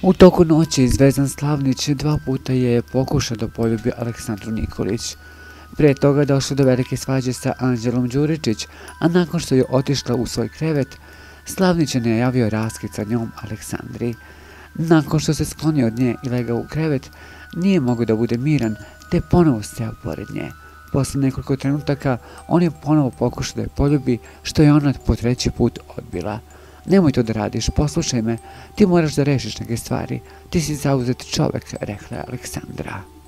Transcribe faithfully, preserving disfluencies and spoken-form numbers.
U toku noći Zvezdan Slavnić dva puta je pokušao da poljubi Aleksandru Nikolić. Prije toga došlo do velike svađe sa Anđelom Đuričić, a nakon što je otišla u svoj krevet, Slavnić je najavio raskid sa njom Aleksandri. Nakon što se sklonio od nje i legao u krevet, nije mogao da bude miran, te ponovo seo pored nje. Posle nekoliko trenutaka on je ponovo pokušao da je poljubi, što je ona po treći put odbila. Nemoj to da radiš, poslušaj me, ti moraš da rešiš neke stvari, ti si zauzet čovek, rekla je Aleksandra.